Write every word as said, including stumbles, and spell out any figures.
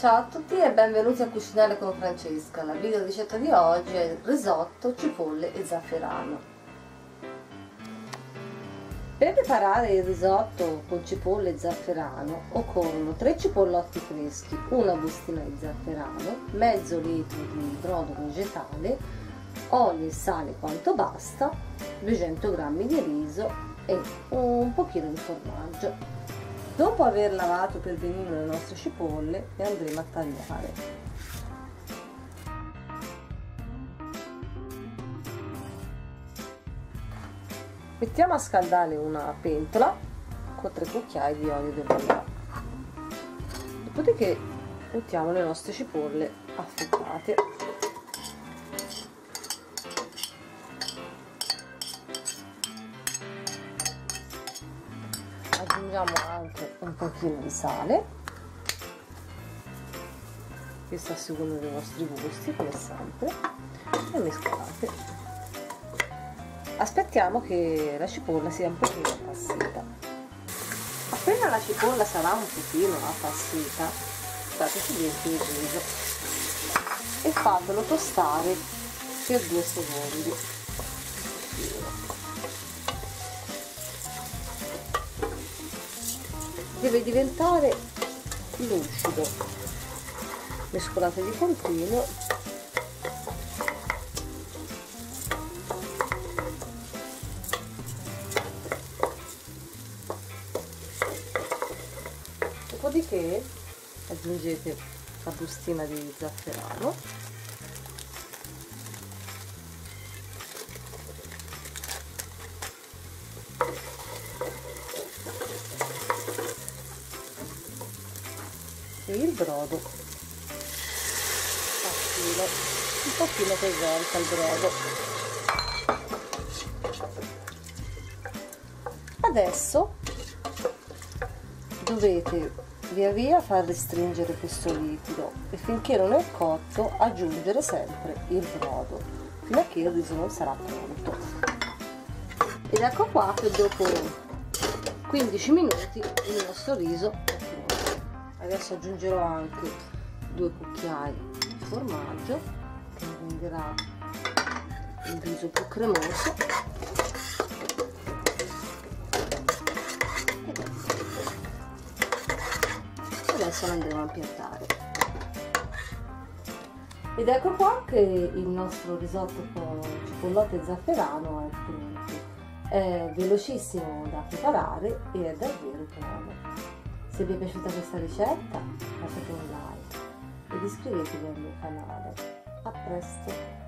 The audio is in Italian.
Ciao a tutti e benvenuti a Cucinare con Francesca. La video ricetta di oggi è risotto, cipolle e zafferano. Per preparare il risotto con cipolle e zafferano occorrono tre cipollotti freschi, una bustina di zafferano, mezzo litro di brodo vegetale, olio e sale quanto basta, duecento grammi di riso e un pochino di formaggio. Dopo aver lavato per benino le nostre cipolle, le andremo a tagliare. Mettiamo a scaldare una pentola con tre cucchiai di olio di oliva. Dopodiché mettiamo le nostre cipolle affettate. Aggiungiamo anche un pochino di sale, questo a seconda dei vostri gusti come sempre, e mescolate. Aspettiamo che la cipolla sia un pochino appassita. Appena la cipolla sarà un pochino appassita, state su dentro il riso e fatelo tostare per due secondi. Deve diventare lucido, mescolate di continuo. Dopodiché aggiungete la bustina di zafferano, e il brodo a filo, un pochino pesante il brodo. Adesso dovete via via far restringere questo liquido e finché non è cotto aggiungere sempre il brodo fino a che il riso non sarà pronto. Ed ecco qua che dopo quindici minuti il nostro riso è pronto. Adesso aggiungerò anche due cucchiai di formaggio che renderà il riso più cremoso. Adesso lo andremo a impiattare. Ed ecco qua che il nostro risotto con cipollotte e zafferano è pronto. È velocissimo da preparare e è davvero buono. Se vi è piaciuta questa ricetta lasciate un like ed iscrivetevi al mio canale. A presto!